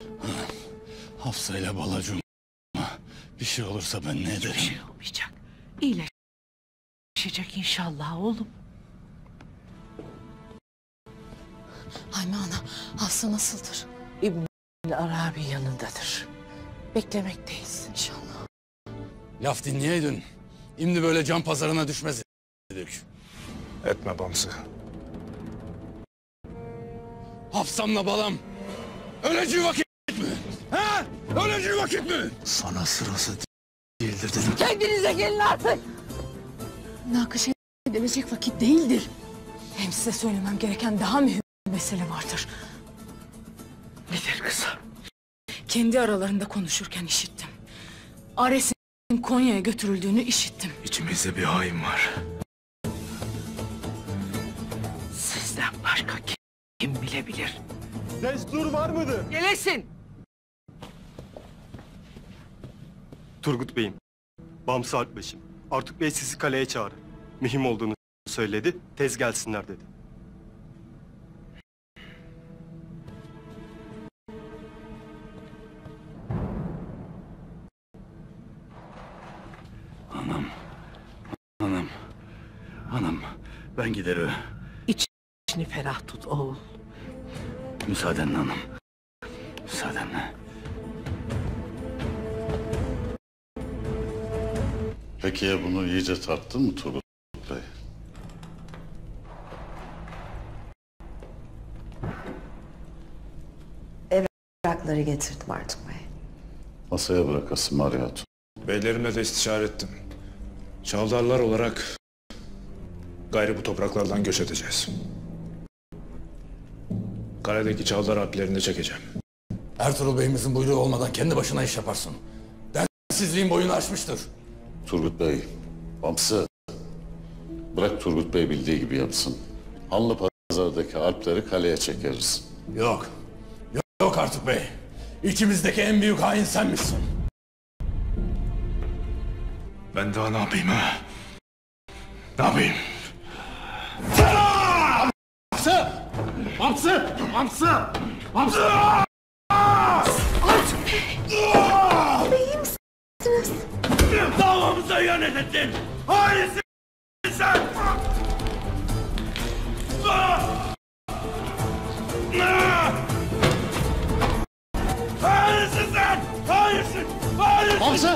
Hafsa ile balacığım. Bir şey olursa ben ne ederim? Hiçbir şey olmayacak. İyileşecek inşallah oğlum. Hayme ana, Hafsa nasıldır? İbn Arabi yanındadır. Beklemekteyiz. İnşallah. Laf dinleyeydin. Şimdi böyle can pazarına düşmez dedik. Etme Bamsı. Hafsamla balam. Öleceği vakit mi? Ha? Öleceği vakit mi? Sana sırası değildir dedim. Kendinize gelin artık. Münakaşa edilecek vakit değildir. Hem size söylemem gereken daha mühim bir mesele vardır. Nedir kızım? Kendi aralarında konuşurken işittim. Ares'in Konya'ya götürüldüğünü işittim. İçimizde bir hain var. Sizden başka kim bilebilir? Destur var mıdır? Gelesin. Turgut Bey'im, Bamsı Alpbeş'im. Artuk Bey sizi kaleye çağırır. Mühim olduğunu söyledi, tez gelsinler dedi. Anam, ben giderim. İçini ferah tut oğul. Müsaadenle anam. Müsaadenle. Peki ya bunu iyice tarttın mı Turgut Bey? Evrakları getirdim Artuk Bey. Masaya bırakasın Maria Hatun. Beylerimle de istişare ettim. Çavdarlar olarak gayrı bu topraklardan göç edeceğiz. Kaledeki Çavdar alplerini de çekeceğim. Ertuğrul Bey'imizin buyruğu olmadan kendi başına iş yaparsın. Densizliğin boyunu aşmıştır. Turgut Bey, Bamsı. Bırak Turgut Bey bildiği gibi yapsın. Hanlı pazardaki alpleri kaleye çekeriz. Yok. Yok Ertuğrul Bey. İçimizdeki en büyük hain senmişsin. Ben daha ne yapayım ha? Ne yapayım? Davamıza ihanet ettin! Hainsin sen! Hainsin sen! Hainsin! Hainsin! Bamsı!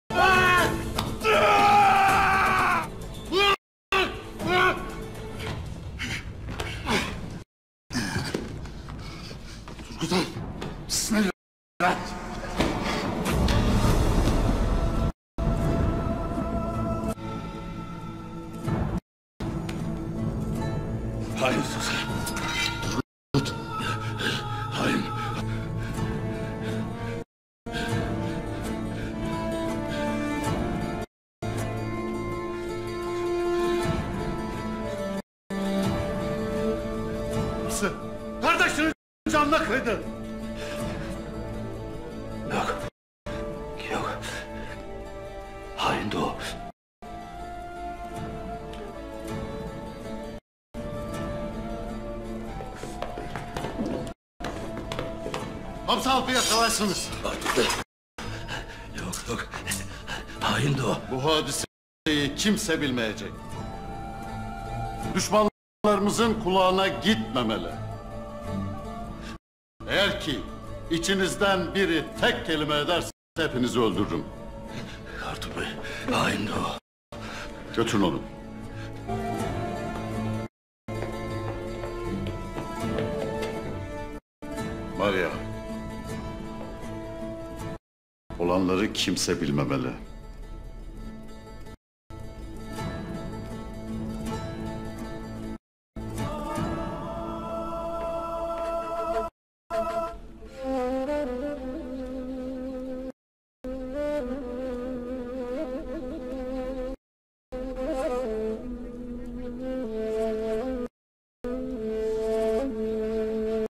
Turgut Bismillah! Hainsin sen! Turgut! Hain! Kardeşinin canına kıydın. Yok. Yok. Haindi o. Bamsı Alp'ı yakalarsınız. Yok. Haindi o. Bu hadiseyi kimse bilmeyecek. Düşmanlarımızın kulağına gitmemeli. Eğer ki içinizden biri tek kelime ederse hepinizi öldürürüm. Ertuğrul Bey, haindi o. Götürün onu. Maria. Olanları kimse bilmemeli.